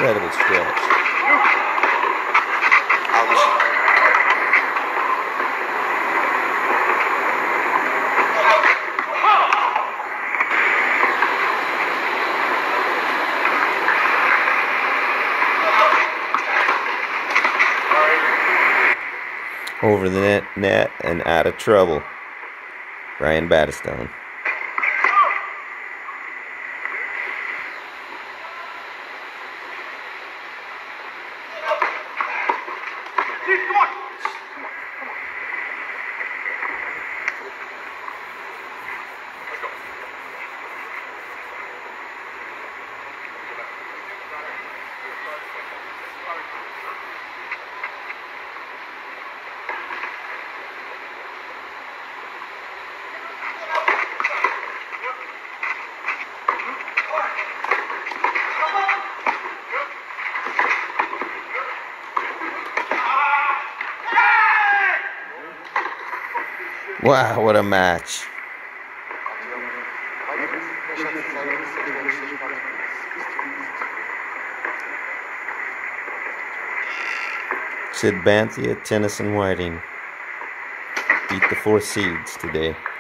incredible stretch. Over the net and out of trouble. Ryan Battistone. Wow, what a match. Sid Banthia, Tennyson Whiting beat the 4 seeds today.